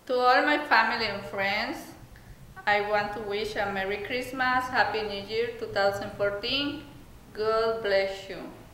To all my family and friends, I want to wish a Merry Christmas, Happy New Year 2014. God bless you.